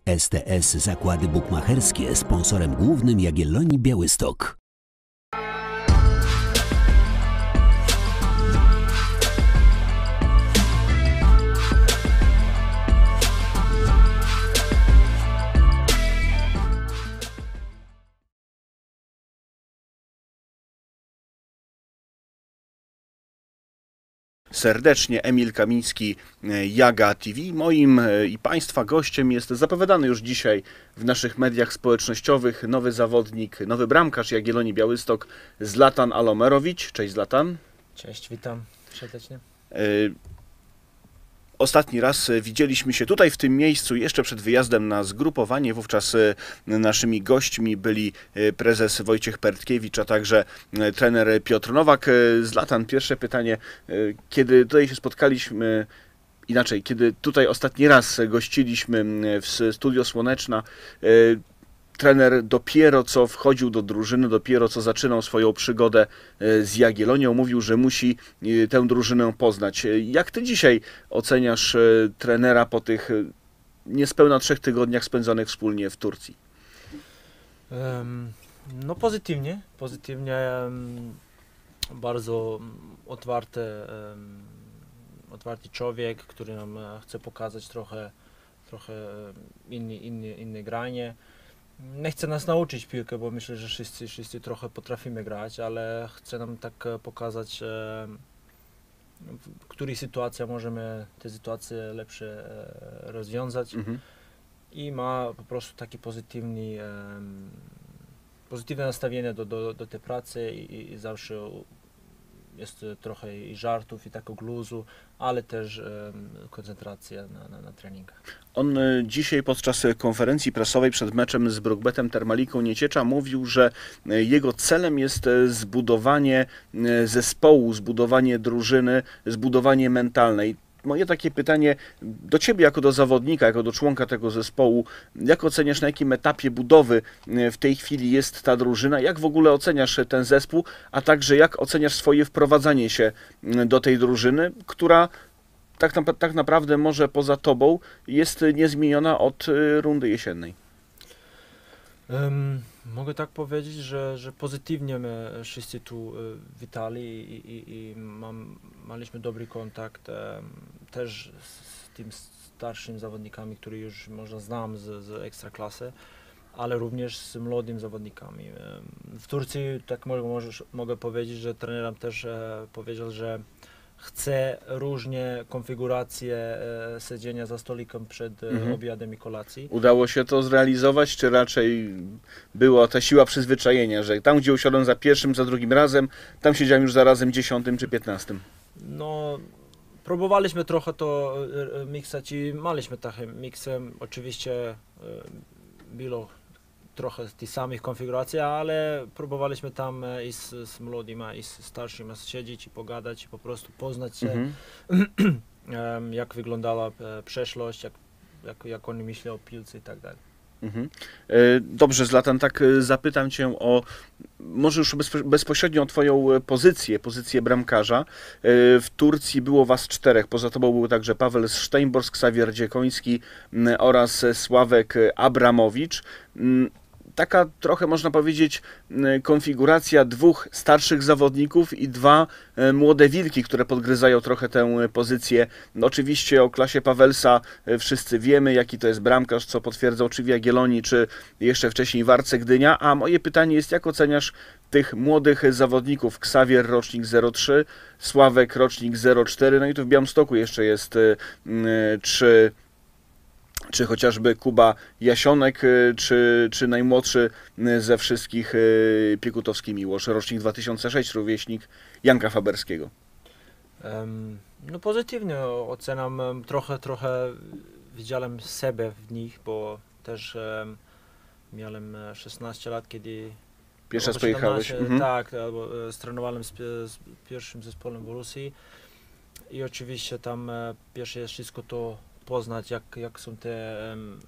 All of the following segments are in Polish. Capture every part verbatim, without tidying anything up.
S T S Zakłady Bukmacherskie, sponsorem głównym Jagiellonii Białystok. Serdecznie Emil Kamiński, Jaga T V. Moim i Państwa gościem jest zapowiadany już dzisiaj w naszych mediach społecznościowych nowy zawodnik, nowy bramkarz Jagiellonii Białystok, Zlatan Alomerowicz. Cześć Zlatan. Cześć, witam serdecznie. Ostatni raz widzieliśmy się tutaj w tym miejscu jeszcze przed wyjazdem na zgrupowanie. Wówczas naszymi gośćmi byli prezes Wojciech Pertkiewicz, a także trener Piotr Nowak. Zlatan, pierwsze pytanie. Kiedy tutaj się spotkaliśmy, inaczej, kiedy tutaj ostatni raz gościliśmy w Studio Słoneczna, trener dopiero co wchodził do drużyny, dopiero co zaczynał swoją przygodę z Jagiellonią. Mówił, że musi tę drużynę poznać. Jak ty dzisiaj oceniasz trenera po tych niespełna trzech tygodniach spędzonych wspólnie w Turcji? Um, no pozytywnie, pozytywnie. Um, bardzo otwarty, um, otwarty człowiek, który nam chce pokazać trochę, trochę inny, inny, inne granie. Nie chce nas nauczyć piłkę, bo myślę, że wszyscy, wszyscy trochę potrafimy grać, ale chce nam tak pokazać, w której sytuacji możemy te sytuacje lepsze rozwiązać. Mhm. I ma po prostu taki pozytywny, pozytywne nastawienie do, do, do tej pracy i, i zawsze jest trochę i żartów i takiego luzu, ale też um, koncentracja na, na, na treningach. On dzisiaj podczas konferencji prasowej przed meczem z Brukbetem Termaliką Nieciecza mówił, że jego celem jest zbudowanie zespołu, zbudowanie drużyny, zbudowanie mentalnej. Moje takie pytanie do Ciebie jako do zawodnika, jako do członka tego zespołu, jak oceniasz, na jakim etapie budowy w tej chwili jest ta drużyna, jak w ogóle oceniasz ten zespół, a także jak oceniasz swoje wprowadzanie się do tej drużyny, która tak, na, tak naprawdę może poza Tobą jest niezmieniona od rundy jesiennej? Um, mogę tak powiedzieć, że, że pozytywnie my wszyscy tu witali i, i, i mam, mieliśmy dobry kontakt um, też z tym starszymi zawodnikami, których już może znam z, z ekstraklasy, ale również z młodymi zawodnikami. Um, w Turcji, tak mogę, możesz, mogę powiedzieć, że trener nam też e, powiedział, że chce różne konfiguracje e, siedzenia za stolikiem przed e, mhm. obiadem i kolacji. Udało się to zrealizować, czy raczej była ta siła przyzwyczajenia, że tam, gdzie usiadłem za pierwszym, za drugim razem, tam siedziałem już za razem dziesiątym czy piętnastym? No, próbowaliśmy trochę to e, miksać i mieliśmy takie miksy. Oczywiście e, było trochę tych samych konfiguracji, ale próbowaliśmy tam i z, z młodymi, i z starszymi siedzieć i pogadać, i po prostu poznać się, mhm. jak wyglądała przeszłość, jak, jak, jak oni myślą o piłce i tak dalej. Mhm. Dobrze, Zlatan, tak zapytam Cię o może już bezpośrednio o Twoją pozycję, pozycję bramkarza. W Turcji było Was czterech, poza Tobą był także Paweł Sztejnborsk, Ksawier Dziekoński oraz Sławek Abramowicz. Taka trochę, można powiedzieć, konfiguracja dwóch starszych zawodników i dwa młode wilki, które podgryzają trochę tę pozycję. No, oczywiście o klasie Pawelsa wszyscy wiemy, jaki to jest bramkarz, co potwierdzał czy w Jagiellonii, czy jeszcze wcześniej w Arce Gdynia. A moje pytanie jest, jak oceniasz tych młodych zawodników? Ksawier rocznik zero trzy, Sławek rocznik zero cztery, no i tu w Białymstoku jeszcze jest trzy. Czy chociażby Kuba Jasionek, czy, czy najmłodszy ze wszystkich Piekutowski Miłosz, rocznik dwa tysiące szósty, rówieśnik Janka Faberskiego. Um, no pozytywnie oceniam, trochę, trochę widziałem siebie w nich, bo też um, miałem szesnaście lat, kiedy pierwszy raz pojechałeś. Mhm. Tak, albo strenowałem z, z pierwszym zespołem w Rosji i oczywiście tam e, pierwsze jest wszystko to poznać, jak, jak są te um,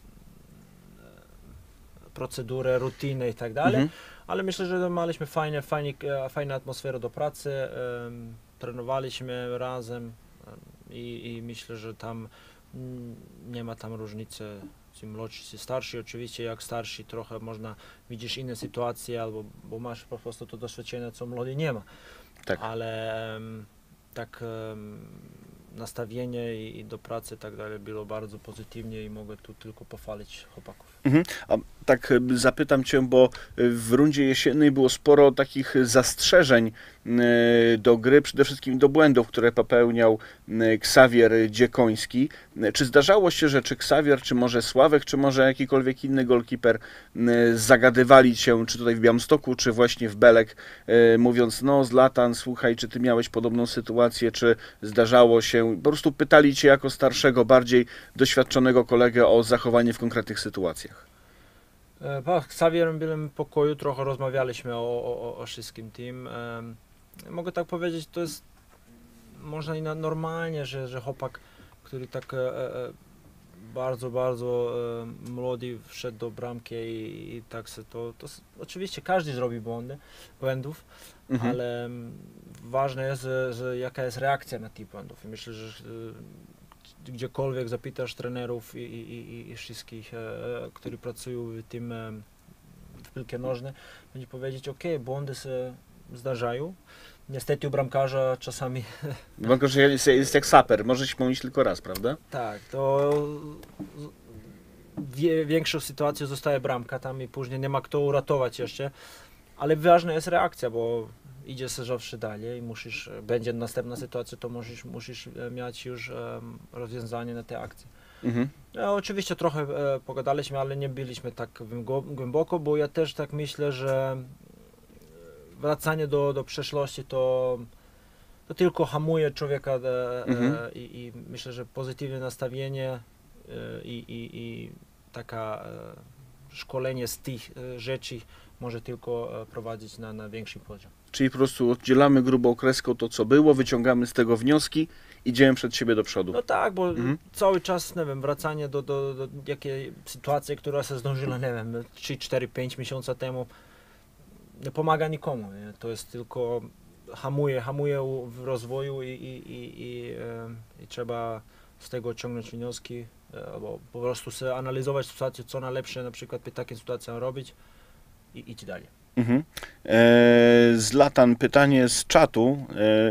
procedury, rutyny i tak dalej, mhm. ale myślę, że mieliśmy fajne, fajne, fajną atmosferę do pracy, um, trenowaliśmy razem um, i, i myślę, że tam Mm, Nie ma tam różnicy, czy młodszy, czy starszy. Oczywiście jak starszy trochę można, widzisz inne sytuacje, albo bo masz po prostu to doświadczenie, co młody nie ma. Tak. Ale em, tak em, nastawienie i, i do pracy i tak dalej było bardzo pozytywnie i mogę tu tylko pochwalić chłopaków. Mhm. A tak e, zapytam Cię, bo w rundzie jesiennej było sporo takich zastrzeżeń e, do gry, przede wszystkim do błędów, które popełniał e, Xavier Dziekoński. E, Czy zdarzało się, że czy Xavier, czy może Sławek, czy może jakikolwiek inny golkiper e, zagadywali Cię, czy tutaj w Białymstoku, czy właśnie w Belek, e, mówiąc, no Zlatan, słuchaj, czy Ty miałeś podobną sytuację, czy zdarzało się, po prostu pytali Cię jako starszego, bardziej doświadczonego kolegę o zachowanie w konkretnych sytuacjach? E, Pa, z Xavierem byłem w pokoju, trochę rozmawialiśmy o, o, o wszystkim tym. Em, Mogę tak powiedzieć, to jest można i na, normalnie, że, że chłopak, który tak e, e, bardzo, bardzo e, młody wszedł do bramki i, i tak se to, to s- oczywiście każdy zrobi błędy, błędów, Mhm. ale mm, ważne jest, że, że jaka jest reakcja na tych błędów. I myślę, że e, gdziekolwiek zapytasz trenerów i, i, i, i wszystkich, e, którzy pracują w tym e, w piłkę nożną, będzie powiedzieć, ok, błędy się zdarzają. Niestety u bramkarza czasami Bramkarz jest, jest jak saper, może się pomylić tylko raz, prawda? tak, to wie, większą sytuacją zostaje bramka tam i później nie ma kto uratować jeszcze, ale ważna jest reakcja, bo idzie się zawsze dalej i musisz, będzie następna sytuacja, to musisz, musisz e, mieć już em, rozwiązanie na tę akcję. Mhm. No, oczywiście trochę e, pogadaliśmy, ale nie byliśmy tak głębo- głęboko, bo ja też tak myślę, że wracanie do, do przeszłości to, to tylko hamuje człowieka e, Mhm. e, i, i myślę, że pozytywne nastawienie e, i, i, i taka e, szkolenie z tych e, rzeczy może tylko e, prowadzić na, na większy poziom. Czyli po prostu oddzielamy grubą kreską to, co było, wyciągamy z tego wnioski, idziemy przed siebie do przodu. No tak, bo Mhm. cały czas, nie wiem, wracanie do, do, do jakiej sytuacji, która się zdążyła, nie wiem, trzy, cztery, pięć miesięcy temu, nie pomaga nikomu. Nie? To jest tylko hamuje, hamuje u- w rozwoju i, i, i, i, e, i trzeba z tego ciągnąć wnioski, e, albo po prostu sobie analizować sytuację, co najlepsze na przykład przy takiej sytuacji robić i iść dalej. Mhm. E, Zlatan, pytanie z czatu. E,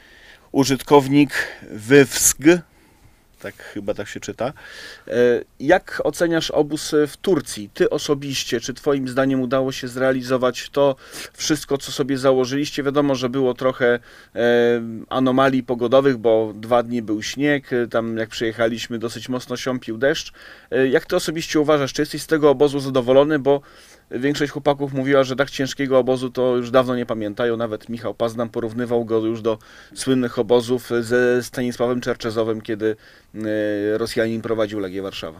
użytkownik Wywsk, tak chyba tak się czyta. E, jak oceniasz obóz w Turcji? Ty osobiście, czy twoim zdaniem udało się zrealizować to wszystko, co sobie założyliście? Wiadomo, że było trochę e, anomalii pogodowych, bo dwa dni był śnieg, e, tam jak przyjechaliśmy dosyć mocno siąpił deszcz. E, jak ty osobiście uważasz, czy jesteś z tego obozu zadowolony? Bo większość chłopaków mówiła, że tak ciężkiego obozu to już dawno nie pamiętają. Nawet Michał Pazdam porównywał go już do słynnych obozów ze Stanisławem Czerczezowym, kiedy e, Rosjanin prowadził Legię Warszawa.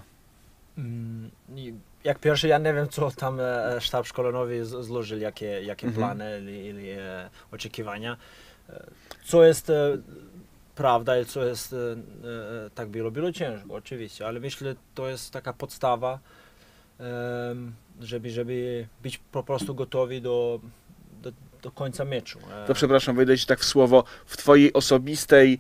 Mm, i Jak pierwsze, ja nie wiem, co tam e, sztab szkoleniowy z- złożył, jakie, jakie Mhm. plany ili, ili e, oczekiwania. E, Co jest e, prawda i co jest, e, e, tak było, było ciężko, oczywiście, ale myślę, to jest taka podstawa, em, żeby, żeby być po prostu gotowi do, do, do końca meczu. E, To przepraszam, wejdę ci tak w słowo. W twojej osobistej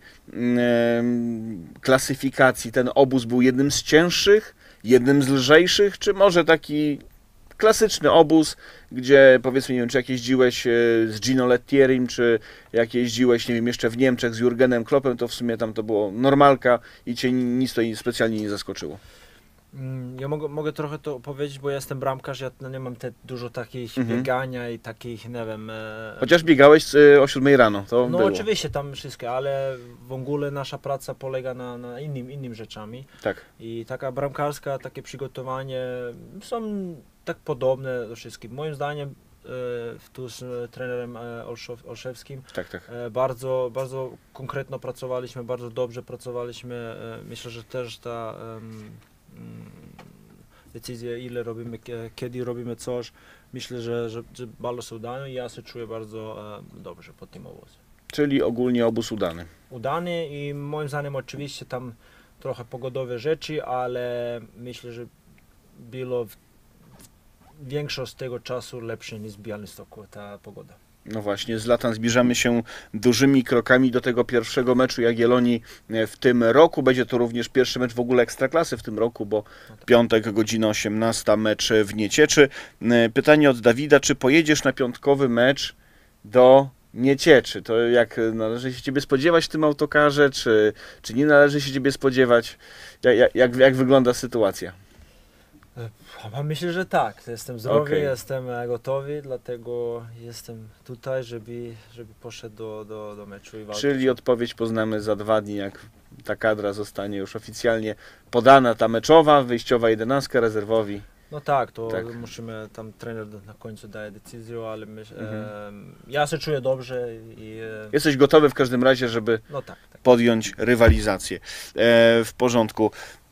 em, klasyfikacji ten obóz był jednym z cięższych, jednym z lżejszych, czy może taki klasyczny obóz, gdzie powiedzmy, nie wiem, czy jak jeździłeś e, z Gino Lettierim, czy jak jeździłeś, nie wiem, jeszcze w Niemczech z Jurgenem Kloppem, to w sumie tam to było normalka i cię nic to specjalnie nie zaskoczyło. Mm, Ja mogę, mogę trochę to powiedzieć, bo ja jestem bramkarz, ja no nie mam te dużo takich Mhm. biegania i takich, nie wiem... e, Chociaż biegałeś e, o siódmej rano, to No było. oczywiście tam wszystkie, ale w ogóle nasza praca polega na, na innym, innym rzeczami Tak. i taka bramkarska, takie przygotowanie są tak podobne do wszystkich. Moim zdaniem e, tu z e, trenerem e, Olszow, Olszewskim Tak, tak. e, bardzo, bardzo konkretnie pracowaliśmy, bardzo dobrze pracowaliśmy. E, myślę, że też ta em, mm, decyzja, ile robimy, kie- kiedy robimy coś, myślę, że, że, że bardzo się udało i ja się czuję bardzo e, dobrze po tym obozie. Czyli ogólnie obóz udany. Udany i moim zdaniem oczywiście tam trochę pogodowe rzeczy, ale myślę, że było w, większość tego czasu lepsze niż w Białymstoku ta pogoda. No właśnie, Zlatan, zbliżamy się dużymi krokami do tego pierwszego meczu Jagiellonii w tym roku. Będzie to również pierwszy mecz w ogóle Ekstraklasy w tym roku, bo piątek, godzina osiemnasta, mecz w Niecieczy. Pytanie od Dawida, czy pojedziesz na piątkowy mecz do Niecieczy? To jak należy się Ciebie spodziewać w tym autokarze, czy, czy nie należy się Ciebie spodziewać? Jak, jak, jak wygląda sytuacja? Myślę, że tak. Jestem zdrowy, Okay. jestem gotowy, dlatego jestem tutaj, żeby, żeby poszedł do, do, do meczu i walczyć. Czyli odpowiedź poznamy za dwa dni, jak ta kadra zostanie już oficjalnie podana, ta meczowa, wyjściowa jedenastka, rezerwowi. No tak, to Tak. musimy, tam trener na końcu daje decyzję, ale myśl, Mhm. e, ja się czuję dobrze i... E, Jesteś gotowy w każdym razie, żeby no tak, tak. podjąć rywalizację. E, w porządku.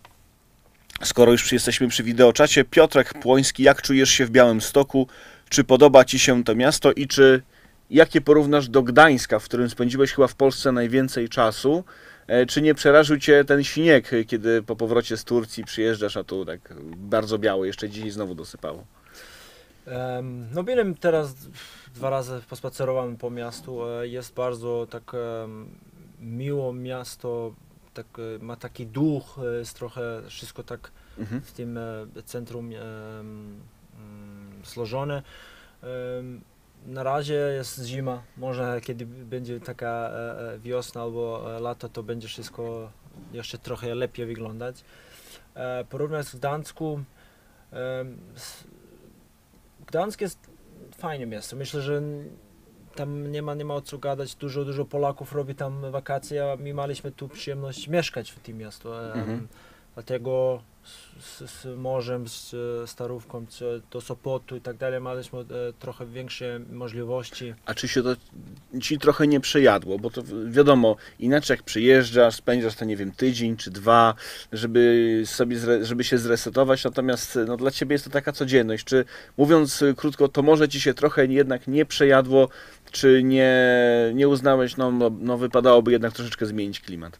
Skoro już jesteśmy przy wideoczacie, Piotrek Płoński, jak czujesz się w Białymstoku? Czy podoba Ci się to miasto i czy jakie porównasz do Gdańska, w którym spędziłeś chyba w Polsce najwięcej czasu? E, czy nie przeraził Cię ten śnieg, kiedy po powrocie z Turcji przyjeżdżasz, a tu tak bardzo biało, jeszcze dzisiaj znowu dosypało? Um, no byłem teraz dwa razy pospacerowałem po miastu, e, jest bardzo tak um, miło miasto, tak, e, ma taki duch, e, jest trochę wszystko tak Mhm. w tym e, centrum e, mm, złożone. E, na razie jest zima, może kiedy będzie taka e, wiosna albo e, lato, to będzie wszystko jeszcze trochę lepiej wyglądać. E, porównać z Gdańsku, e, Gdańsk jest fajne miasto. Myślę, że tam nie ma, nie ma o co gadać. Dużo, dużo Polaków robi tam wakacje, a my mieliśmy tu przyjemność mieszkać w tym miastu. Mhm. Dlatego z, z morzem, z Starówką, z, do Sopotu i tak dalej mieliśmy e, trochę większe możliwości. A czy się to Ci trochę nie przejadło? Bo to wiadomo, inaczej jak przyjeżdżasz, spędzasz to, nie wiem, tydzień czy dwa, żeby sobie, zre, żeby się zresetować, natomiast no, dla Ciebie jest to taka codzienność. Czy, mówiąc krótko, to może Ci się trochę jednak nie przejadło, czy nie, nie uznałeś, no, no, no wypadałoby jednak troszeczkę zmienić klimat?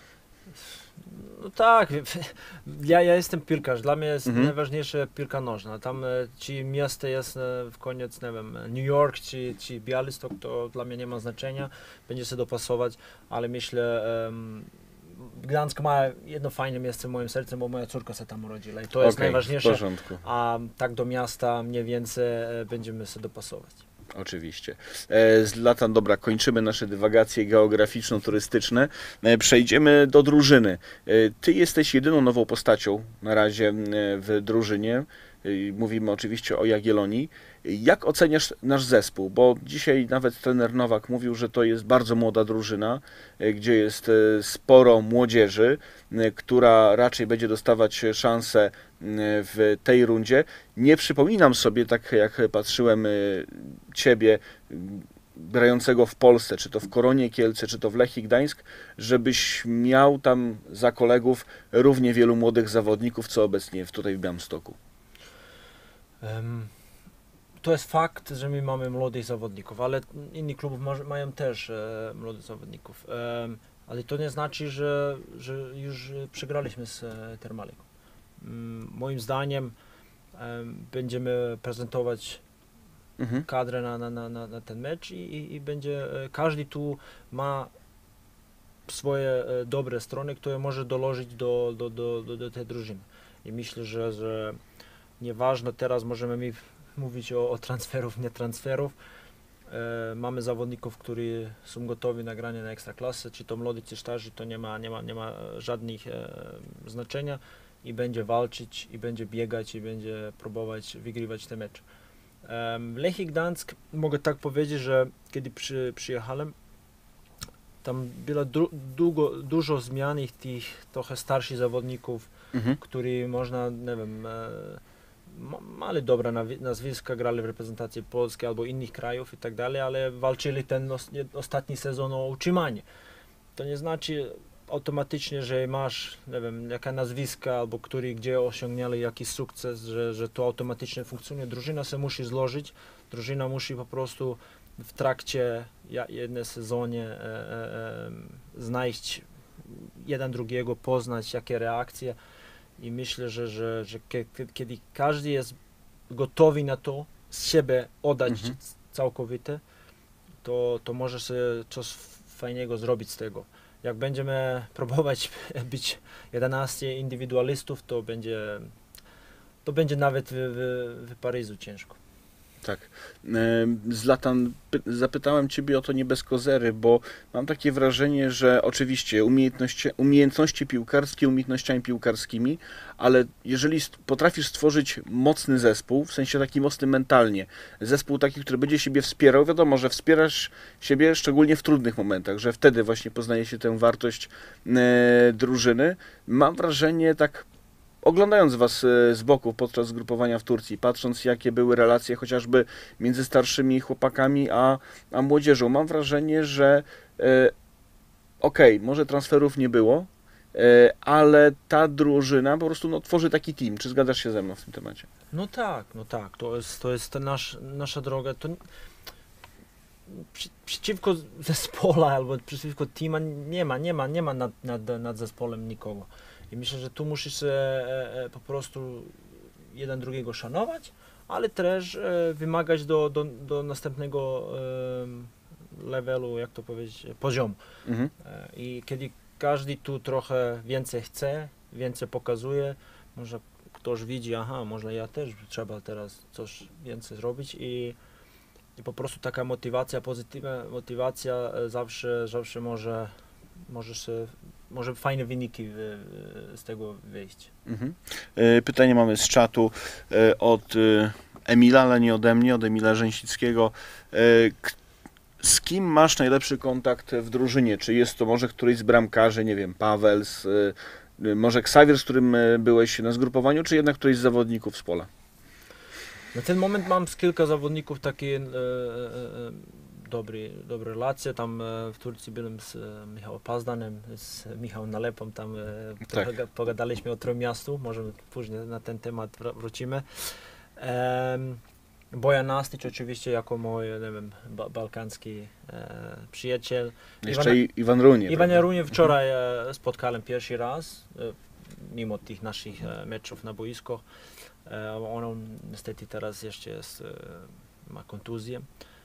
No tak, ja, ja jestem piłkarz, dla mnie jest Mhm. najważniejsza piłka nożna. Tam e, czy miasto jest e, w koniec, nie wiem, New York czy, czy Białystok, to dla mnie nie ma znaczenia, będzie się dopasować, ale myślę, um, Gdańsk ma jedno fajne miejsce w moim sercu, bo moja córka się tam urodziła i to jest Okej, w najważniejsze, porządku. a tak do miasta mniej więcej e, będziemy się dopasować. Oczywiście. E, Zlatan, dobra, kończymy nasze dywagacje geograficzno-turystyczne. E, Przejdziemy do drużyny. E, Ty jesteś jedyną nową postacią na razie e, w drużynie. E, Mówimy oczywiście o Jagiellonii. Jak oceniasz nasz zespół? Bo dzisiaj nawet trener Nowak mówił, że to jest bardzo młoda drużyna, e, gdzie jest e, sporo młodzieży, e, która raczej będzie dostawać szansę e, w tej rundzie. Nie przypominam sobie, tak jak patrzyłem, e, Ciebie m, grającego w Polsce, czy to w Koronie Kielce, czy to w Lechii Gdańsk, żebyś miał tam za kolegów równie wielu młodych zawodników, co obecnie w- tutaj w Białymstoku. Um, to jest fakt, że my mamy młodych zawodników, ale inni klubów ma, mają też e, młodych zawodników. Um, ale to nie znaczy, że, że już przegraliśmy z e, Termaliką. Um, moim zdaniem um, będziemy prezentować Mhm. kadrę na, na, na, na ten mecz i, i, i będzie, e, każdy tu ma swoje e, dobre strony, które może dołożyć do, do, do, do, do tej drużyny. I myślę, że, że nieważne teraz możemy mi mówić o, o transferów, nie transferów. E, mamy zawodników, którzy są gotowi na granie na ekstraklasy, czy to młodzi, czy starzy, to nie ma, nie ma, nie ma żadnych e, znaczenia i będzie walczyć, i będzie biegać, i będzie próbować wygrywać te mecze. E, Lechii Gdańsk, mogę tak powiedzieć, że kiedy przy, przyjechałem, tam było du, długo, dużo zmian i tych trochę starszych zawodników, Mhm. którzy można, nie wiem, e, ma- mali dobre nawi- nazwiska, grali w reprezentacji Polski albo innych krajów i tak dalej, ale walczyli ten os- nie- ostatni sezon o utrzymanie. To nie znaczy automatycznie, że masz, nie wiem, jaka nazwiska albo który gdzie osiągnęli jakiś sukces, że, że to automatycznie funkcjonuje. Drużyna się musi złożyć, drużyna musi po prostu w trakcie ja- jednej sezonie e, e, e, znaleźć jeden drugiego, poznać jakie reakcje i myślę, że, że, że kie- kie- kiedy każdy jest gotowy na to z siebie oddać Mhm. całkowicie, to, to możesz coś fajnego zrobić z tego. Jak będziemy próbować być jedenastu indywidualistów, to będzie, to będzie nawet w, w, w Paryżu ciężko. Tak. Zlatan, zapytałem Ciebie o to nie bez kozery, bo mam takie wrażenie, że oczywiście umiejętności, umiejętności piłkarskie umiejętnościami piłkarskimi, ale jeżeli potrafisz stworzyć mocny zespół, w sensie taki mocny mentalnie, zespół taki, który będzie siebie wspierał, wiadomo, że wspierasz siebie szczególnie w trudnych momentach, że wtedy właśnie poznaje się tę wartość e, drużyny. Mam wrażenie, tak oglądając Was z boku podczas zgrupowania w Turcji, patrząc jakie były relacje chociażby między starszymi chłopakami a, a młodzieżą, mam wrażenie, że e, okej, okay, może transferów nie było, e, ale ta drużyna po prostu no, tworzy taki team. Czy zgadzasz się ze mną w tym temacie? No tak, no tak, to jest, to jest nasz, nasza droga. To przy, przeciwko zespołu albo przeciwko teama nie ma, nie ma, nie ma nad, nad, nad zespołem nikogo. I myślę, że tu musisz e, e, po prostu jeden drugiego szanować, ale też e, wymagać do, do, do następnego e, levelu, jak to powiedzieć, poziomu. Mhm. E, I kiedy każdy tu trochę więcej chce, więcej pokazuje, może ktoś widzi, aha, może ja też trzeba teraz coś więcej zrobić i, i po prostu taka motywacja, pozytywna motywacja zawsze, zawsze może, może się może fajne wyniki z tego wyjść. Mhm. Pytanie mamy z czatu od Emila, ale nie ode mnie, od Emila Rzęsickiego. Z kim masz najlepszy kontakt w drużynie? Czy jest to może któryś z bramkarzy, nie wiem, Paweł, może Ksawier, z którym byłeś na zgrupowaniu, czy jednak któryś z zawodników z pola? Na ten moment mam z kilka zawodników takie e, e, Dobre, dobre relacje. Tam e, w Turcji byłem z e, Michałem Pazdanem, z Michałem Nalepą, tam e, tak. trochę pogadaliśmy o Trójmiastu, może później na ten temat wr wrócimy. E, Bojan Nastić oczywiście jako mój, nie wiem, ba balkański e, przyjaciel. Jeszcze Iwan, Iwan Runie. Iwan Runie wczoraj e, spotkałem pierwszy raz, e, mimo tych naszych e, meczów na boisku. E, on niestety teraz jeszcze jest, e, ma kontuzję.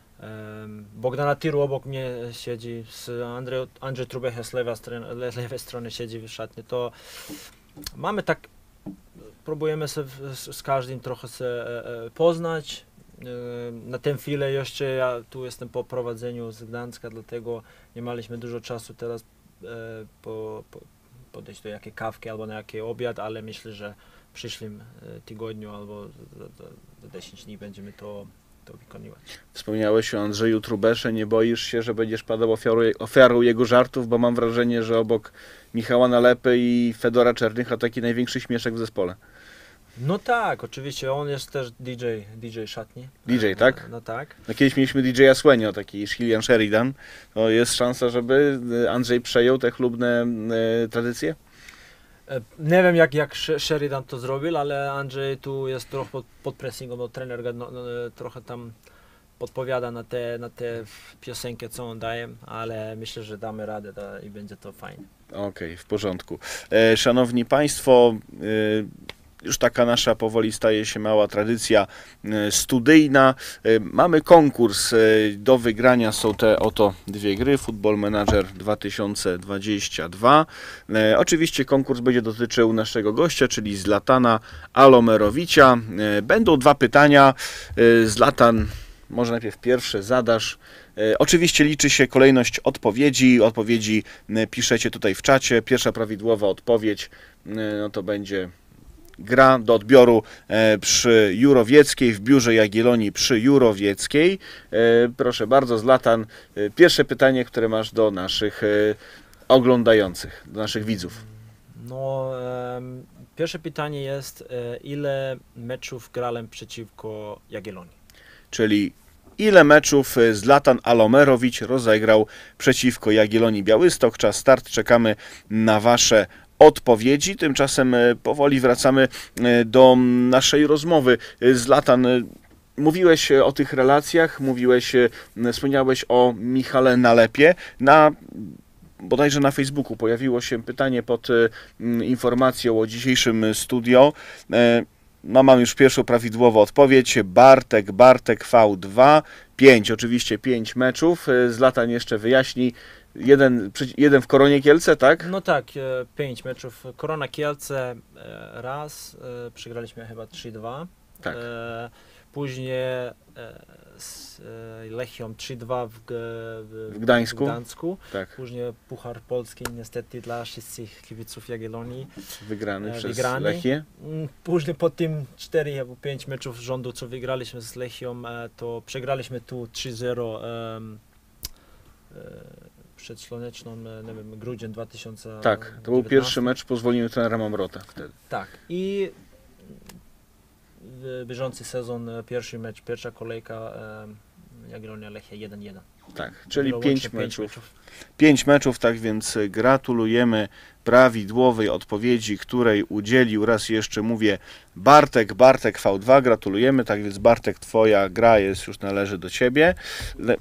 Bogdana Tiru obok mnie siedzi, z Andrzej, Andrzej Trubecha z lewej strony, lewej strony siedzi w szatni. To mamy tak, próbujemy się z, z każdym trochę się e, poznać. E, na tę chwilę jeszcze ja tu jestem po prowadzeniu z Gdańska, dlatego nie mieliśmy dużo czasu teraz e, po, po, podejść do jakiej kawki albo na jakiś obiad, ale myślę, że w przyszłym tygodniu albo za, za, za dziesięć dni będziemy to to wykonywać. Wspomniałeś o Andrzeju Trubesze, nie boisz się, że będziesz padał ofiarą, ofiarą jego żartów, bo mam wrażenie, że obok Michała Nalepy i Fedora Czernycha taki największy śmieszek w zespole. No tak, oczywiście, on jest też D J, D J szatni. D J, tak? No, no tak. No, kiedyś mieliśmy D J Słenio, taki Shilian Sheridan. To jest szansa, żeby Andrzej przejął te chlubne e, tradycje? Nie wiem jak, jak Sheridan to zrobił, ale Andrzej tu jest trochę pod, pod pressingą, bo trener go no, no, trochę tam podpowiada na te, na te piosenki, co on daje, ale myślę, że damy radę da, i będzie to fajnie. Okej, okay, w porządku. E, szanowni Państwo, e, już taka nasza powoli staje się mała tradycja e, studyjna. E, mamy konkurs. E, do wygrania są te oto dwie gry. Football Manager dwa tysiące dwadzieścia dwa. E, oczywiście konkurs będzie dotyczył naszego gościa, czyli Zlatana Alomerowicza. E, będą dwa pytania. E, Zlatan, może najpierw pierwsze zadasz. E, oczywiście liczy się kolejność odpowiedzi. Odpowiedzi e, piszecie tutaj w czacie. Pierwsza prawidłowa odpowiedź e, no to będzie gra do odbioru e, przy Jurowieckiej, w biurze Jagiellonii przy Jurowieckiej. E, proszę bardzo, Zlatan, e, pierwsze pytanie, które masz do naszych e, oglądających, do naszych widzów. No, e, pierwsze pytanie jest, e, ile meczów grałem przeciwko Jagiellonii? Czyli ile meczów Zlatan Alomerowicz rozegrał przeciwko Jagiellonii Białystok? Czas start, czekamy na Wasze odpowiedzi. Tymczasem powoli wracamy do naszej rozmowy. Zlatan, mówiłeś o tych relacjach, mówiłeś, wspomniałeś o Michale Nalepie. Na, bodajże na Facebooku pojawiło się pytanie pod informacją o dzisiejszym studio. No mam już pierwszą prawidłową odpowiedź. Bartek, Bartek V dwa, pięć, oczywiście pięć meczów. Zlatan jeszcze wyjaśni. Jeden, jeden w Koronie Kielce, tak? No tak, e, pięć meczów. Korona Kielce e, raz, e, przegraliśmy chyba trzy dwa. Tak. E, później e, z e, Lechią trzy dwa w, G- w, W Gdańsku. w Gdańsku. Tak, Później Puchar Polski niestety dla wszystkich kibiców Jagiellonii. wygrany E, przez wygrany. Lechię. Mm, Później po tym cztery albo pięć meczów rządu, co wygraliśmy z Lechią, e, to przegraliśmy tu trzy zero em, e, przed Słoneczną, e, nie wiem, grudzień dwa tysiące dziewiętnasty. Tak, to był pierwszy mecz po zwolnieniu trenera Mamrota wtedy. Tak. I w bieżący sezon, e, pierwszy mecz, pierwsza kolejka e, Jagiellonia Lechia jeden jeden. Tak, czyli Było pięć łącznie meczów. Pięć meczów, tak więc gratulujemy prawidłowej odpowiedzi, której udzielił, raz jeszcze mówię, Bartek, Bartek V dwa, gratulujemy, tak więc Bartek, twoja gra jest, już należy do ciebie. Le...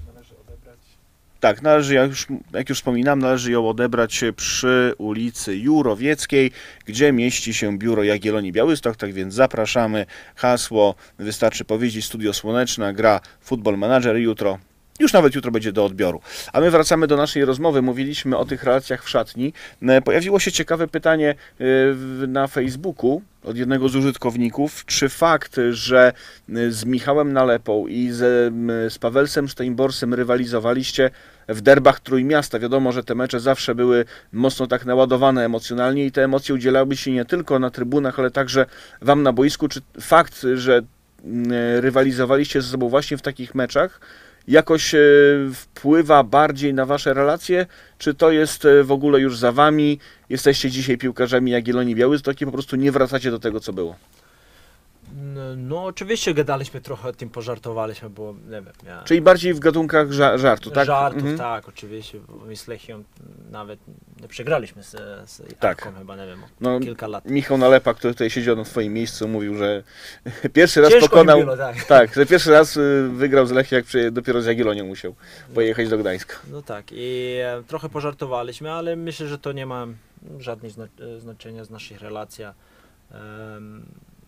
Tak, należy, jak już, jak już wspominam, należy ją odebrać przy ulicy Jurowieckiej, gdzie mieści się biuro Jagiellonii Białystok, tak więc zapraszamy, hasło, wystarczy powiedzieć Studio Słoneczna, gra Football Manager i jutro, już nawet jutro będzie do odbioru. A my wracamy do naszej rozmowy, mówiliśmy o tych relacjach w szatni. Pojawiło się ciekawe pytanie na Facebooku od jednego z użytkowników, czy fakt, że z Michałem Nalepą i z, z Pawelsem Steinborsem rywalizowaliście w derbach Trójmiasta. Wiadomo, że te mecze zawsze były mocno tak naładowane emocjonalnie i te emocje udzielały się nie tylko na trybunach, ale także wam na boisku. Czy fakt, że rywalizowaliście ze sobą właśnie w takich meczach, jakoś wpływa bardziej na wasze relacje, czy to jest w ogóle już za wami, jesteście dzisiaj piłkarzami Jagiellonii Białystok i po prostu nie wracacie do tego, co było? No, no oczywiście gadaliśmy trochę o tym, pożartowaliśmy, bo nie wiem. Ja... Czyli bardziej w gatunkach ża żartu, tak? Żartów, Mhm. tak, oczywiście, bo my z Lechią nawet nie przegraliśmy z, z Tak. Arką chyba, nie wiem, No, kilka lat. Michał Nalepa, który tutaj siedział na twoim miejscu, mówił, że pierwszy raz Ciężko pokonał... mi było, tak. Tak, że pierwszy raz wygrał z Lechią, jak przy, dopiero z Jagiellonią musiał pojechać do Gdańska. No tak, i e, trochę pożartowaliśmy, ale myślę, że to nie ma żadnego zna znaczenia z naszych relacji. Um,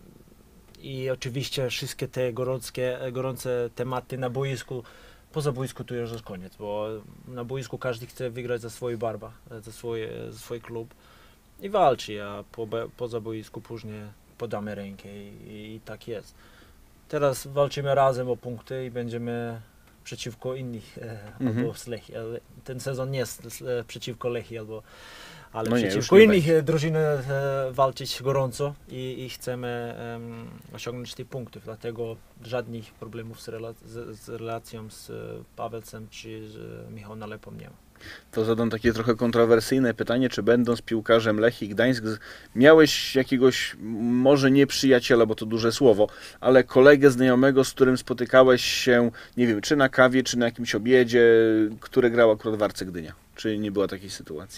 I oczywiście wszystkie te gorące, gorące tematy na boisku, poza boisku to już jest koniec, bo na boisku każdy chce wygrać za swoje barwa, za swój, za swój klub i walczy, a po, poza boisku później podamy rękę i, i tak jest. Teraz walczymy razem o punkty i będziemy przeciwko innych, e, Mhm. albo z Lechii. Ale ten sezon nie jest e, przeciwko Lechii, albo, ale No nie, przeciwko już nie innych e, drużyn e, walczyć gorąco i, i chcemy em, osiągnąć te punkty. Dlatego żadnych problemów z, rela z, z relacją z e, Pawelcem czy z Michałem Nalepą nie ma. To zadam takie trochę kontrowersyjne pytanie, czy będąc piłkarzem Lechii Gdańsk miałeś jakiegoś, może nie przyjaciela, bo to duże słowo, ale kolegę znajomego, z którym spotykałeś się, nie wiem, czy na kawie, czy na jakimś obiedzie, który grał akurat w Arce Gdynia? Czy nie była takiej sytuacji?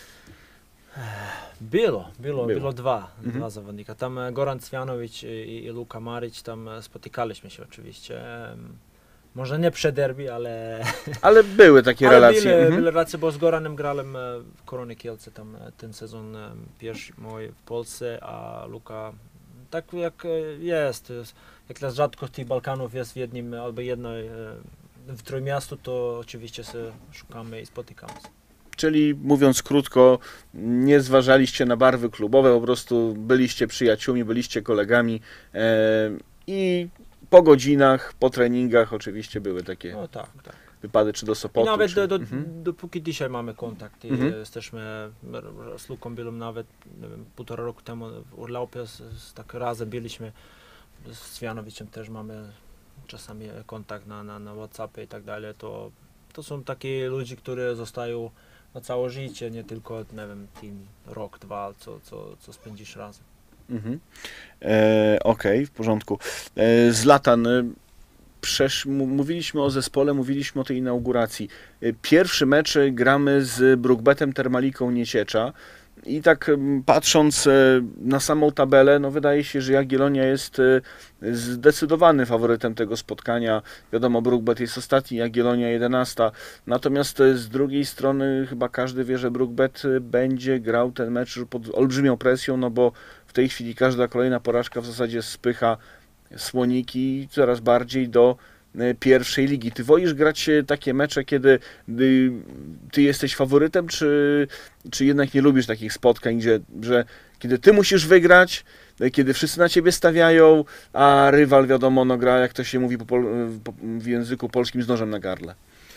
Było, było, Było. było dwa, Mhm. dwa zawodnika. Tam e, Goran Cwianowicz i, i Luka Marić, tam e, spotykaliśmy się oczywiście. Em, Może nie przed derby, ale, Ale były takie ale relacje. były, Mhm. były relacje, bo z Goranem grałem e, w Koronie Kielce tam e, ten sezon e, pierwszy mój w Polsce, a Luka tak jak e, jest, jest, jak dla rzadko tych Balkanów jest w jednym albo jednej e, w Trójmiastu, to oczywiście się szukamy i spotykamy się. Czyli mówiąc krótko, nie zważaliście na barwy klubowe, po prostu byliście przyjaciółmi, byliście kolegami e, i po godzinach, po treningach oczywiście były takie No tak, tak. wypady, czy do I Sopotu. nawet czy... do, do, Mhm. dopóki dzisiaj mamy kontakt i Mhm. jesteśmy z Luką byłem nawet nie wiem, półtora roku temu w urlopie, z, z, tak razem byliśmy, z Cwianowiczem też mamy czasami kontakt na, na, na WhatsAppie i tak dalej, to, to są takie ludzie, którzy zostają na całe życie, nie tylko, nie wiem, tym rok, dwa, co, co, co spędzisz razem. Mhm. E, Okej, okay, w porządku. E, Zlatan, e, przesz, m- mówiliśmy o zespole, mówiliśmy o tej inauguracji. E, pierwszy mecz gramy z Brookbetem Termaliką Nieciecza. I tak mm, patrząc e, na samą tabelę, no wydaje się, że Jagiellonia jest e, zdecydowany faworytem tego spotkania. Wiadomo, Brookbet jest ostatni, Jagiellonia jedenasta. Natomiast e, z drugiej strony chyba każdy wie, że Brookbet e, będzie grał ten mecz pod olbrzymią presją, no bo w tej chwili każda kolejna porażka w zasadzie spycha Słoniki coraz bardziej do e, pierwszej ligi. Ty wolisz grać e, takie mecze, kiedy y, ty jesteś faworytem, czy, czy jednak nie lubisz takich spotkań, gdzie, że kiedy ty musisz wygrać, e, kiedy wszyscy na ciebie stawiają, a rywal, wiadomo, no, gra, jak to się mówi po, pol, po, w języku polskim, z nożem na gardle.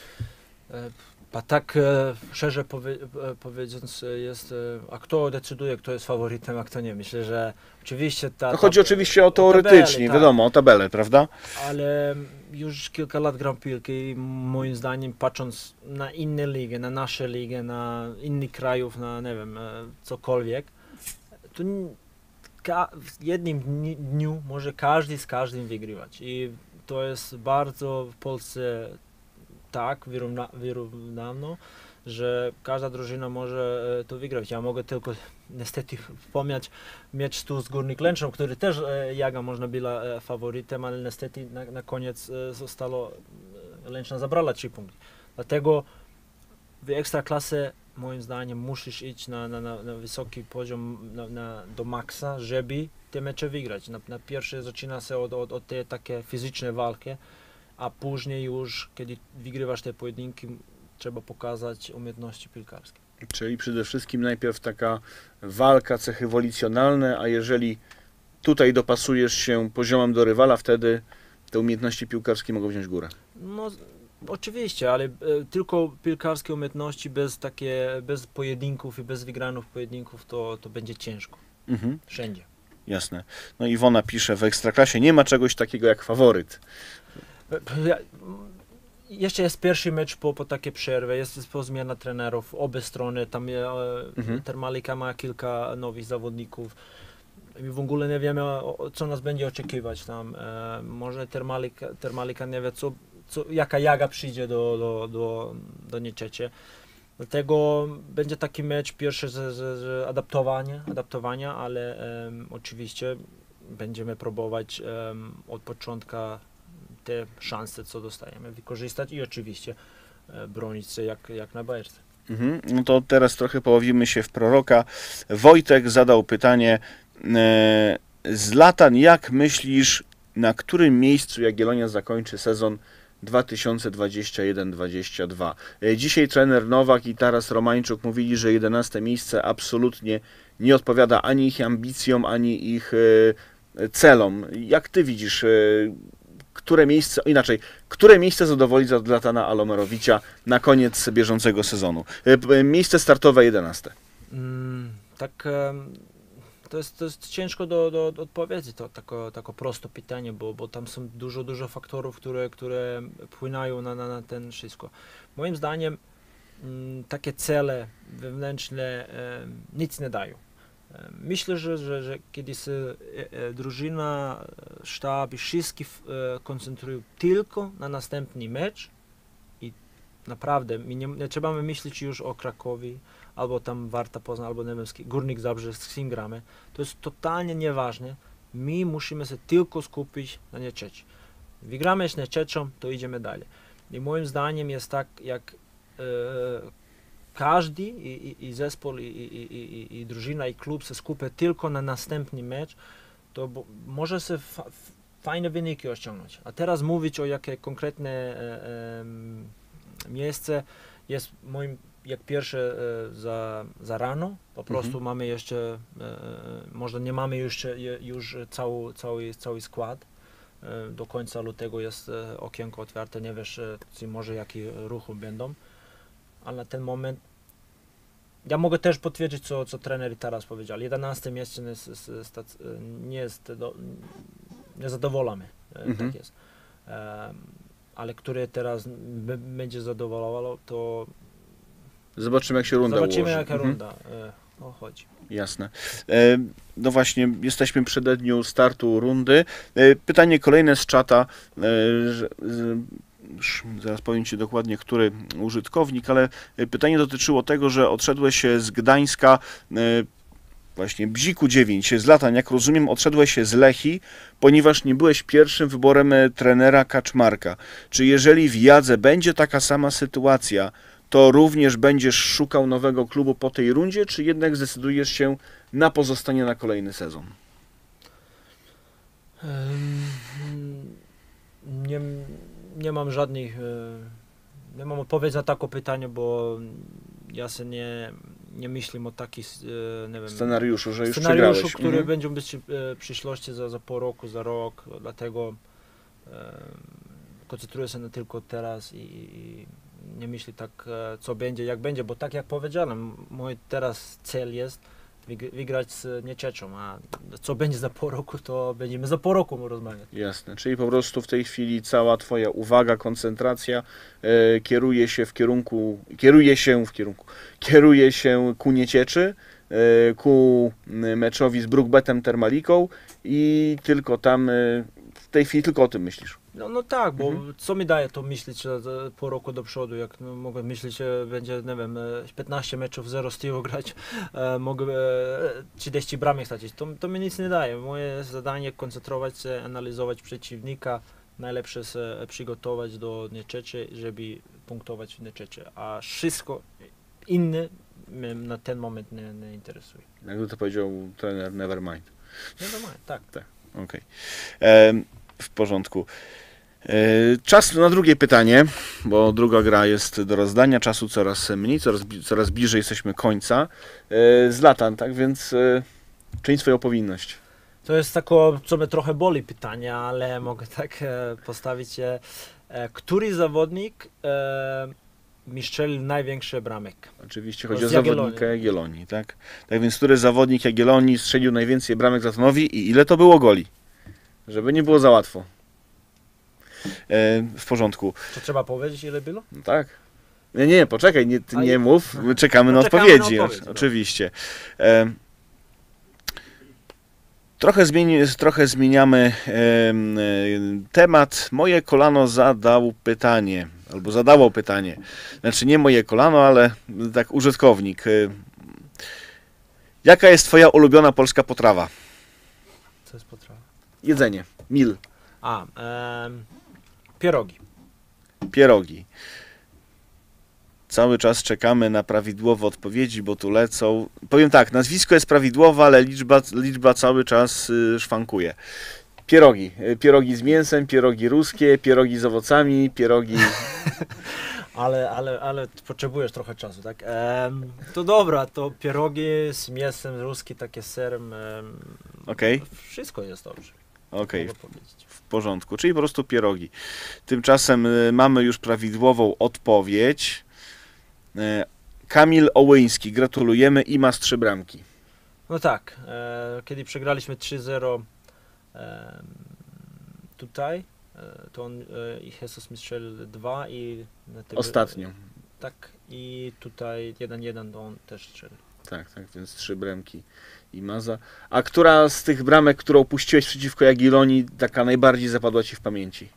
E, A tak e, szczerze powie, e, powiedzieć jest, e, a kto decyduje, kto jest faworytem, a kto nie. Myślę, że oczywiście ta... No chodzi ta, oczywiście o o teoretycznie, tabelę, tak. wiadomo, o tabelę, prawda? Ale już kilka lat gram piłkę i moim zdaniem, patrząc na inne ligi, na nasze ligi, na innych krajów, na nie wiem, e, cokolwiek, to n- ka- w jednym dni, dniu może każdy z każdym wygrywać. I to jest bardzo w Polsce tak wyrówna, wyrównano, że każda drużyna może e, to wygrać. Ja mogę tylko niestety wspomnieć mecz tu z Górnik Lęczną, który też e, Jaga można była e, faworytem, ale niestety na, na koniec e, zostało, e, Lęczna zabrała trzy punkty. Dlatego w Ekstraklasę moim zdaniem musisz iść na, na, na, na wysoki poziom, na, na, do maksa, żeby te mecze wygrać. Na, na pierwsze zaczyna się od, od, od tej takie fizyczne walki, a później już, kiedy wygrywasz te pojedynki, trzeba pokazać umiejętności piłkarskie. Czyli przede wszystkim najpierw taka walka, cechy wolicjonalne, a jeżeli tutaj dopasujesz się poziomem do rywala, wtedy te umiejętności piłkarskie mogą wziąć górę. No, oczywiście, ale e, tylko piłkarskie umiejętności bez takie, bez pojedynków i bez wygranych pojedynków, to, to będzie ciężko. Mhm. Wszędzie. Jasne. No Iwona pisze, w Ekstraklasie nie ma czegoś takiego jak faworyt. Ja, jeszcze jest pierwszy mecz po, po takiej przerwie, jest po zmiana trenerów, obie strony, tam e, Mhm. Termalika ma kilka nowych zawodników. I w ogóle nie wiemy, o, co nas będzie oczekiwać tam. E, może Termalika, Termalika nie wie, co, co, jaka Jaga przyjdzie do, do, do, do Nieczecie. Dlatego będzie taki mecz pierwszy z, z, z adaptowania, adaptowania, ale em, oczywiście będziemy próbować em, od początku te szanse, co dostajemy, wykorzystać i oczywiście e, bronić się jak, jak na bajce. Mhm. No to teraz trochę połowimy się w proroka. Wojtek zadał pytanie, e, Zlatan, jak myślisz, na którym miejscu Jagiellonia zakończy sezon dwa tysiące dwudziesty pierwszy dwudziesty drugi? E, dzisiaj trener Nowak i Taras Romańczuk mówili, że jedenaste miejsce absolutnie nie odpowiada ani ich ambicjom, ani ich e, celom. Jak ty widzisz, e, które miejsce, inaczej, które miejsce zadowoli Zlatana Alomerowicza na koniec bieżącego sezonu? E, miejsce startowe jedenaste. Mm, tak, em, to jest, to jest ciężko do, do, do odpowiedzieć, to tako, tako proste pytanie, bo, bo tam są dużo, dużo faktorów, które, które wpływają na, na, na ten wszystko. Moim zdaniem mm, takie cele wewnętrzne em, nic nie dają. Em, Myślę, że, że, że kiedy się e, e, drużyna, e, sztab i wszyscy e, koncentrują tylko na następny mecz i naprawdę my nie, nie trzeba myśleć już o Krakowie, albo tam Warta Poznań, albo nie wiem, Górnik Zabrze, z kim gramy. To jest totalnie nieważne. My musimy się tylko skupić na Nieczecie. Wygramy z Nieczeczą, to idziemy dalej. I moim zdaniem jest tak, jak e, każdy i, i, i zespół, i, i, i, i drużyna, i klub się skupia tylko na następny mecz, to bo, może się fa, fajne wyniki osiągnąć. A teraz mówić o jakie konkretne e, e, miejsce jest moim jak pierwsze e, za, za rano, po prostu Mhm. mamy jeszcze, e, może nie mamy jeszcze je, już cały, cały, cały skład. E, do końca lutego jest e, okienko otwarte, nie wiesz, e, czy może jakie ruchy będą, ale na ten moment ja mogę też potwierdzić, co, co trener teraz powiedział. jedenaste miejsce nie jest, jest, nie jest do, nie zadowolamy, e, Mhm. tak jest. E, ale które teraz b- będzie zadowalało, to Zobaczymy, jak się runda zobaczymy, ułoży. jaka Mhm. runda e, o, chodzi. Jasne. E, no właśnie, jesteśmy przy dniu startu rundy. E, pytanie kolejne z czata. E, że, z, już zaraz powiem Ci dokładnie, który użytkownik, ale pytanie dotyczyło tego, że odszedłeś z Gdańska, właśnie Bziku dziewięć, z Latań, jak rozumiem, odszedłeś z Lechii, ponieważ nie byłeś pierwszym wyborem trenera Kaczmarka. Czy jeżeli w Jadze będzie taka sama sytuacja, to również będziesz szukał nowego klubu po tej rundzie, czy jednak zdecydujesz się na pozostanie na kolejny sezon? Nie, nie mam żadnych, nie mam odpowiedzi na takie pytanie, bo ja się nie, nie myślę o takim, nie wiem, scenariuszu, że już scenariuszu, przegrałeś. który Mhm. będzie być w przyszłości za, za pół roku, za rok, dlatego e, koncentruję się na tylko teraz i, i nie myślę tak, co będzie, jak będzie, bo tak jak powiedziałem, mój teraz cel jest wygrać z Nieczeczą, a co będzie za pół roku, to będziemy za pół roku rozmawiać. Jasne, czyli po prostu w tej chwili cała Twoja uwaga, koncentracja e, kieruje się w kierunku, kieruje się w kierunku, kieruje się ku Niecieczy, e, ku meczowi z Brookbetem Termaliką i tylko tam, e, w tej chwili tylko o tym myślisz. No, no tak, bo Mhm. co mi daje to myśleć że pół roku do przodu, jak no, mogę myśleć, że będzie, nie wiem, piętnaście meczów zero z tyłu grać, e, mogę e, trzydzieści bramek stracić, to, to mi nic nie daje. Moje zadanie koncentrować się, analizować przeciwnika, najlepsze się przygotować do Nieczeczy, żeby punktować w Nieczeczy, a wszystko inne mnie na ten moment nie, nie interesuje. Jakby to powiedział trener Nevermind. No normalnie, tak. Okej. Okay. W porządku. Czas na drugie pytanie, bo druga gra jest do rozdania, czasu coraz mniej, coraz, coraz bliżej jesteśmy końca. Zlatan, tak więc czyń swoją powinność. To jest tako, co mnie trochę boli pytanie, ale mogę tak e, postawić. E, który zawodnik e, mi strzelił największy bramek? Oczywiście To chodzi o z zawodnika Jagiellonii. Jagiellonii, tak? Tak więc który zawodnik Jagiellonii strzelił najwięcej bramek Zlatanowi i ile to było goli? Żeby nie było za łatwo. E, w porządku. To trzeba powiedzieć, ile było? No tak. Nie, nie, poczekaj, nie, ty A nie i- mów, my czekamy na No, czekamy na odpowiedzi, odpowiedź, o- dobra. oczywiście. E, trochę, zmieni, trochę zmieniamy e, e, temat. Moje kolano zadał pytanie, albo zadało pytanie. Znaczy nie moje kolano, ale tak użytkownik. E, jaka jest Twoja ulubiona polska potrawa? Co jest potrawa? Jedzenie, mil, A, e, pierogi. pierogi. Cały czas czekamy na prawidłowe odpowiedzi, bo tu lecą. Powiem tak, nazwisko jest prawidłowe, ale liczba, liczba cały czas y, szwankuje. Pierogi. Y, Pierogi z mięsem, pierogi ruskie, pierogi z owocami, pierogi... Ale, ale, ale potrzebujesz trochę czasu, tak? E, to dobra, to pierogi z mięsem ruskie, takie z serem. E, Okej, wszystko jest dobrze. okej, Mogę powiedzieć. w porządku. Czyli po prostu pierogi. Tymczasem y, mamy już prawidłową odpowiedź. Y, Kamil Ołyński, gratulujemy i ma z trzy bramki. No tak, e, kiedy przegraliśmy trzy zero e, tutaj, e, to on e, i Jesus mi strzelił dwa i na tym- Ostatnio. tak, i tutaj jeden jeden to on też strzelił. Tak, tak, więc trzy bramki i Maza. A która z tych bramek, którą puściłeś przeciwko Jagiellonii, taka najbardziej zapadła Ci w pamięci?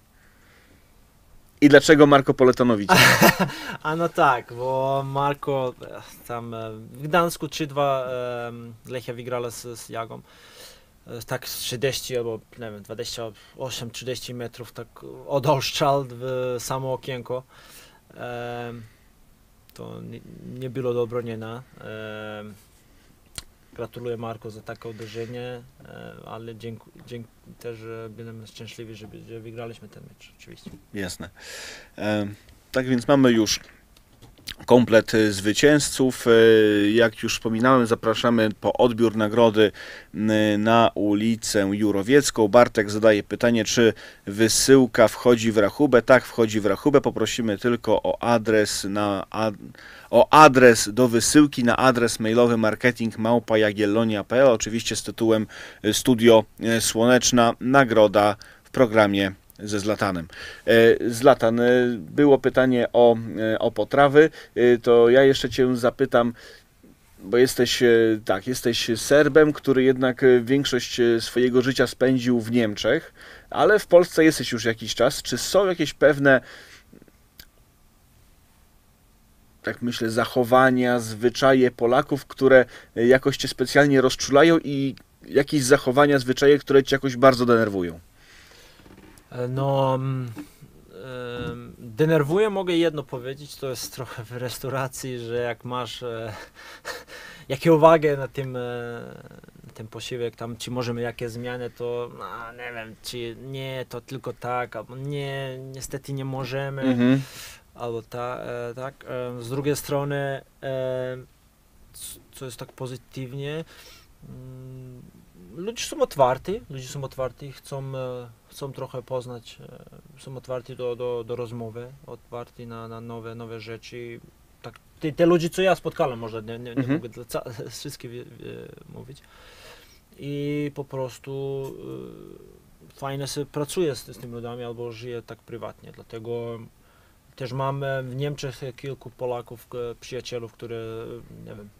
I dlaczego Marko Poletanowicz? A no tak, bo Marko e, tam e, w Gdańsku trzy dwa e, Lechia wygrała z, z Jagą. E, tak z trzydzieści albo nie wiem, dwadzieścia osiem trzydzieści metrów tak oddał strzał w samo okienko. E, to nie, nie było do obronienia. E, gratuluję Marko za takie uderzenie, e, ale dziękuję, dziękuję też że byłem szczęśliwy, że, że wygraliśmy ten mecz, oczywiście. Jasne. E, tak więc mamy już komplet e, zwycięzców. E, jak już wspominałem, zapraszamy po odbiór nagrody m, na ulicę Jurowiecką. Bartek zadaje pytanie, czy wysyłka wchodzi w rachubę. Tak, wchodzi w rachubę. Poprosimy tylko o adres na ad, o adres do wysyłki na adres mailowy marketing małpa jagiellonia kropka p l, oczywiście z tytułem e, Studio e, Słoneczna, nagroda w programie ze Zlatanem. E, Zlatan, e, było pytanie o, e, o potrawy, e, to ja jeszcze Cię zapytam, bo jesteś, e, tak, jesteś Serbem, który jednak e, większość e, swojego życia spędził w Niemczech, ale w Polsce jesteś już jakiś czas. Czy są jakieś pewne tak myślę, zachowania, zwyczaje Polaków, które jakoś cię specjalnie rozczulają i jakieś zachowania, zwyczaje, które cię jakoś bardzo denerwują? No, mm, em, denerwuje, mogę jedno powiedzieć, to jest trochę w restauracji, że jak masz e, jakie uwagę na tym, e, na tym posiłek, tam czy możemy jakie zmiany, to no, nie wiem, czy nie, to tylko tak, albo nie, niestety nie możemy, Mhm. albo ta, e, tak. E, z drugiej strony, e, c- co jest tak pozytywnie, mm, ludzie są otwarci, ludzie są otwarci, chcą, e, chcą trochę poznać, e, są otwarci do, do, do rozmowy, otwarci na, na nowe, nowe rzeczy. Tak, te, te ludzie, co ja spotkałem, może nie, nie, nie Mhm. mogę dla ca- wszystkie wie- wie- mówić. I po prostu e, fajnie się pracuje z, z tymi ludźmi albo żyje tak prywatnie, dlatego też mam e, w Niemczech kilku Polaków, e, przyjaciół, które, nie wiem,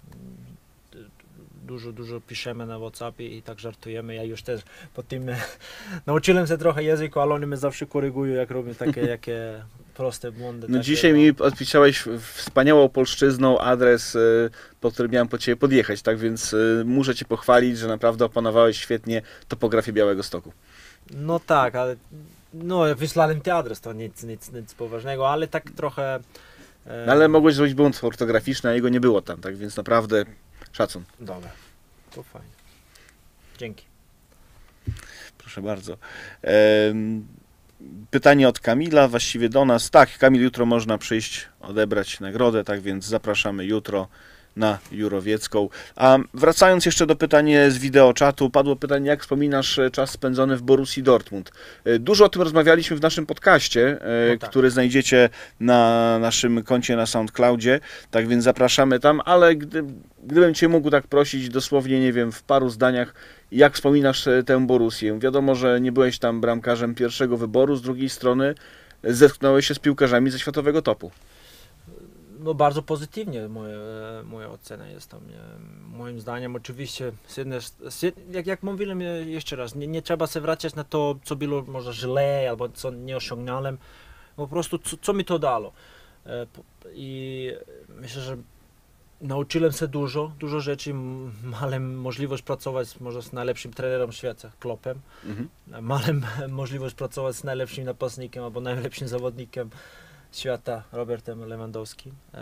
dużo, dużo piszemy na WhatsAppie i tak żartujemy. Ja już też po tym e, nauczyłem się trochę języku, ale oni mnie zawsze korygują, jak robię takie jakie proste błędy. No takie, dzisiaj mi odpisałeś wspaniałą polszczyzną adres, y, pod który miałem po ciebie podjechać, tak więc y, muszę cię pochwalić, że naprawdę opanowałeś świetnie topografię Białegostoku. No tak, ale no, wysłałem ten adres, to nic, nic, nic poważnego, ale tak trochę... e, No, ale mogłeś zrobić błąd ortograficzny, a jego nie było tam, tak więc naprawdę szacun. Dobra, to fajnie. Dzięki. Proszę bardzo. Em, Pytanie od Kamila, właściwie do nas. Tak, Kamil, jutro można przyjść odebrać nagrodę, tak więc zapraszamy jutro na Jurowiecką. A wracając jeszcze do pytania z wideoczatu, padło pytanie, jak wspominasz e, czas spędzony w Borussii Dortmund. E, Dużo o tym rozmawialiśmy w naszym podcaście, e, No tak. który znajdziecie na naszym koncie na SoundCloudzie, tak więc zapraszamy tam, ale gdy, gdybym Cię mógł tak prosić dosłownie, nie wiem, w paru zdaniach, jak wspominasz e, tę Borussię? Wiadomo, że nie byłeś tam bramkarzem pierwszego wyboru, z drugiej strony zetknąłeś się z piłkarzami ze światowego topu. No bardzo pozytywnie moje, e, moja ocena jest tam. e, Moim zdaniem oczywiście, z jednej, z jed, jak, jak mówiłem e, jeszcze raz, nie, nie trzeba się wracać na to, co było może źle, albo co nie osiągnąłem. Po prostu co, co mi to dało. E, po- I myślę, że nauczyłem się dużo, dużo rzeczy. M- Miałem możliwość pracować może z najlepszym trenerem świata, Kloppem. Mhm. Miałem możliwość pracować z najlepszym napastnikiem albo najlepszym zawodnikiem świata, Robertem Lewandowskim. Em,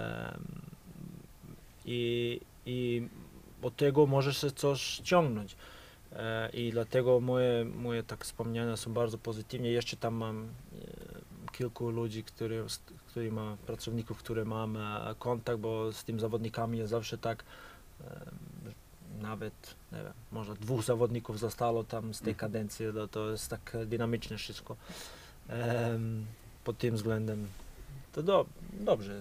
I, I od tego możesz się coś ściągnąć. E, I dlatego moje, moje tak wspomnienia są bardzo pozytywne. Jeszcze tam mam e, kilku ludzi, który, z którymi ma pracowników, które mam e, kontakt, bo z tymi zawodnikami jest zawsze tak, e, nawet, nie wiem, może dwóch zawodników zostało tam z tej kadencji, to, to jest tak dynamiczne wszystko. Em, pod tym względem to do, dobrze.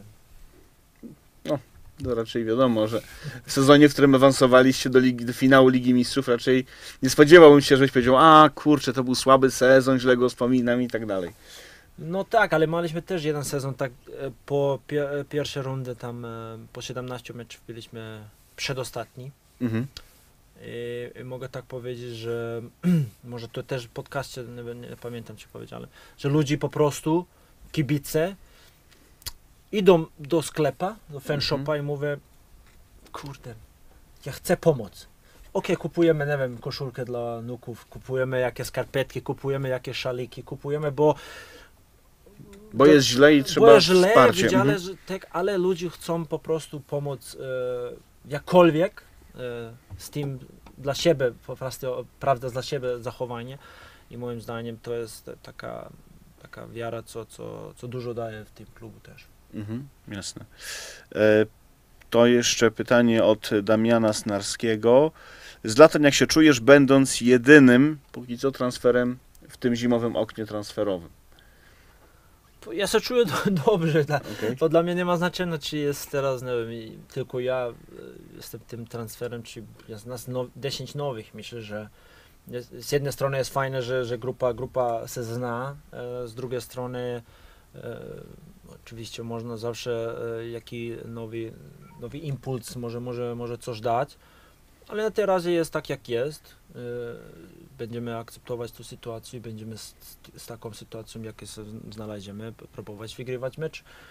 To raczej wiadomo, że w sezonie, w którym awansowaliście do, ligi, do finału Ligi Mistrzów, raczej nie spodziewałbym się, żebyś powiedział, a kurczę, to był słaby sezon, źle go wspominam i tak dalej. No tak, ale mieliśmy też jeden sezon, tak e, po pie, e, pierwszej rundy tam e, po siedemnaście meczów byliśmy przedostatni. Mhm. I, I mogę tak powiedzieć, że może to też w podcaście, nie, wiem, nie pamiętam czy powiedziałem, że ludzie po prostu, kibice, idą do sklepa, do fanshopa i mówię, kurde, ja chcę pomóc. Okej, kupujemy, nie wiem, koszulkę dla nuków, kupujemy jakieś skarpetki, kupujemy jakieś szaliki, kupujemy, bo Bo to- jest źle i trzeba bo jest źle, wsparcie. widziane, Mhm. że tak, ale ludzie chcą po prostu pomóc e, jakkolwiek e, z tym dla siebie, po prostu prawda dla siebie zachowanie i moim zdaniem to jest taka, taka wiara, co, co, co dużo daje w tym klubu też. Mhm, jasne. E, to jeszcze pytanie od Damiana Snarskiego. Zlatan, jak się czujesz, będąc jedynym, póki co, transferem w tym zimowym oknie transferowym? Ja się czuję do, dobrze, dla, Okay. to dla mnie nie ma znaczenia, czy jest teraz, nie wiem, i tylko ja e, jestem tym transferem, czy jest nas now, dziesięć nowych. Myślę, że jest, z jednej strony jest fajne, że, że grupa, grupa się zna, e, z drugiej strony e, oczywiście można zawsze e, jaki nowy, nowy impuls może, może, może coś dać, ale na tej razie jest tak jak jest. E, będziemy akceptować tę sytuację, będziemy z, z taką sytuacją, jakie się znajdziemy, próbować wygrywać mecz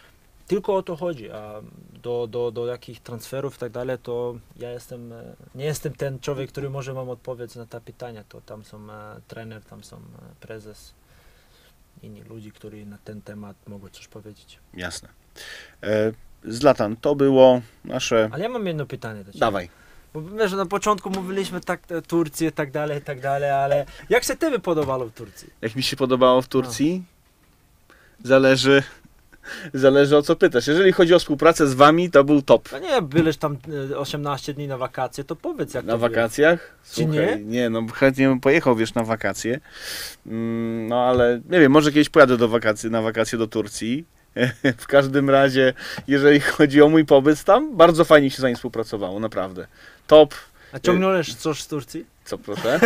tylko o to chodzi, a do, do, do jakich transferów i tak dalej, to ja jestem, e, nie jestem ten człowiek, który może wam odpowiedzieć na te pytania, to tam są e, trener, tam są e, prezes, inni ludzie, którzy na ten temat mogą coś powiedzieć. Jasne. E, Zlatan, to było nasze... Ale ja mam jedno pytanie do ciebie. Dawaj. Bo wiesz, na początku mówiliśmy tak, e, Turcję i tak dalej, i tak dalej, ale jak się tobie podobało w Turcji? Jak mi się podobało w Turcji? Zależy... Zależy o co pytasz. Jeżeli chodzi o współpracę z wami, to był top. No nie, byłeś tam e, osiemnaście dni na wakacje, to powiedz jak Na to wakacjach? Czy nie? Nie, no chętnie bym pojechał, wiesz, na wakacje. Mm, no ale nie wiem, może kiedyś pojadę do wakacji, na wakacje do Turcji. W każdym razie, jeżeli chodzi o mój pobyt tam, bardzo fajnie się z nami współpracowało, naprawdę. Top. A ciągnąłeś coś z Turcji? Co proszę?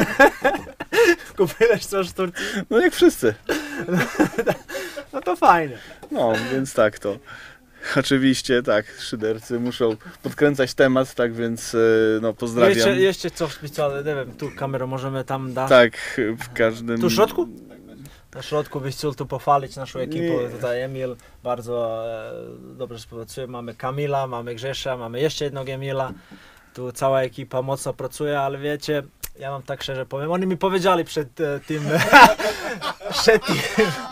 Kupiłeś coś z Turcji? No jak wszyscy. No to fajne. No, więc tak to. Oczywiście, tak, szydercy muszą podkręcać temat, tak więc e, no pozdrawiam. Jeszcze, jeszcze coś specjalnego, nie wiem, tu kamerę możemy tam dać. Tak, w każdym... Tu w środku? Na środku byś chciał tu pochwalić naszą ekipę, Nie. tutaj Emil bardzo e, dobrze współpracuje, mamy Kamila, mamy Grzesza, mamy jeszcze jednego Emila, tu cała ekipa mocno pracuje, ale wiecie, ja wam tak szczerze powiem, oni mi powiedzieli przed e, tym, przed tym,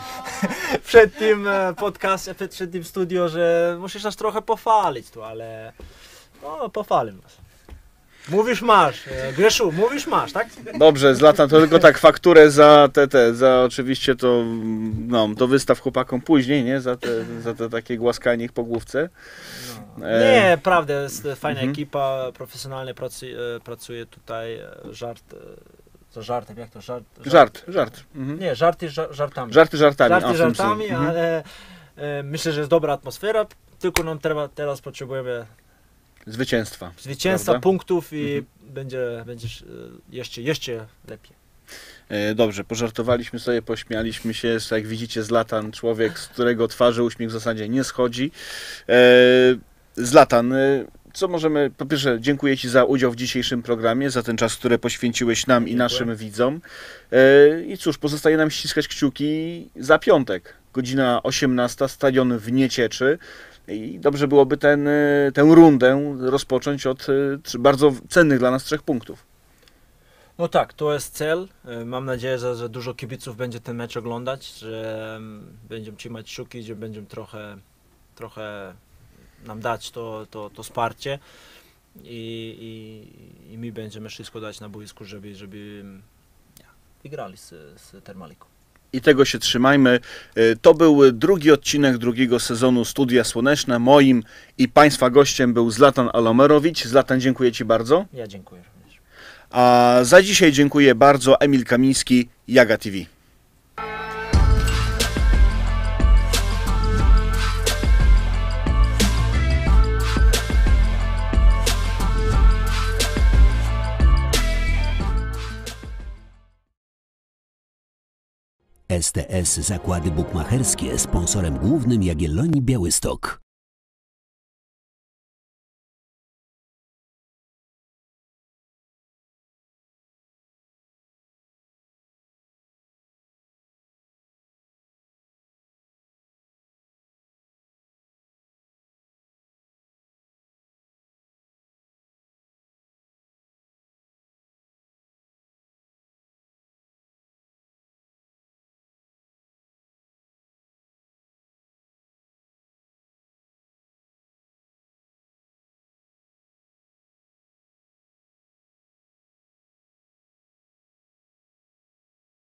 przed tym e, podcastem, przed, przed tym studio, że musisz nas trochę pochwalić tu, ale no pochwalim was. Mówisz masz, e, Grzeszu, mówisz masz, tak? Dobrze, Zlatan, to tylko tak fakturę za te, te, za oczywiście to, no, to wystaw chłopakom później, nie? Za te, za te takie głaskanie ich po główce. No. E, Nie, prawda, jest fajna mhm. ekipa, profesjonalnie pracuje, pracuje tutaj, e, żart, e, za żartem, jak to, żart? Żart, żart. Mhm. Nie, żarty ża- żartami. Żarty żartami. Żarty A, w tym żartami, sensie. Mhm. ale e, myślę, że jest dobra atmosfera, tylko nam treba, teraz potrzebujemy Zwycięstwa. zwycięstwa, Prawda? punktów i Mhm. będzie, będzie e, jeszcze, jeszcze lepiej. E, Dobrze, pożartowaliśmy sobie, pośmialiśmy się. Jest, jak widzicie, Zlatan, człowiek, z którego twarzy uśmiech w zasadzie nie schodzi. E, Zlatan, e, co możemy... Po pierwsze, dziękuję Ci za udział w dzisiejszym programie, za ten czas, który poświęciłeś nam i Dziękuję. naszym widzom. E, I cóż, pozostaje nam ściskać kciuki za piątek. Godzina osiemnasta, stadion w Niecieczy. I dobrze byłoby ten, e, tę rundę rozpocząć od e, bardzo cennych dla nas trzech punktów. No tak, to jest cel. E, Mam nadzieję, że, że dużo kibiców będzie ten mecz oglądać, że mm, będziemy trzymać kciuki, że będziemy trochę, trochę nam dać to, to, to wsparcie i, i, i my będziemy wszystko dać na boisku, żeby, żeby mm, ja, wygrali z, z Termaliką. I tego się trzymajmy. To był drugi odcinek drugiego sezonu Studia Słoneczne. Moim i Państwa gościem był Zlatan Alomerowicz. Zlatan, dziękuję Ci bardzo. Ja dziękuję również. A za dzisiaj dziękuję bardzo Emil Kamiński, Jaga T V. S T S Zakłady Bukmacherskie, sponsorem głównym Jagiellonii Białystok.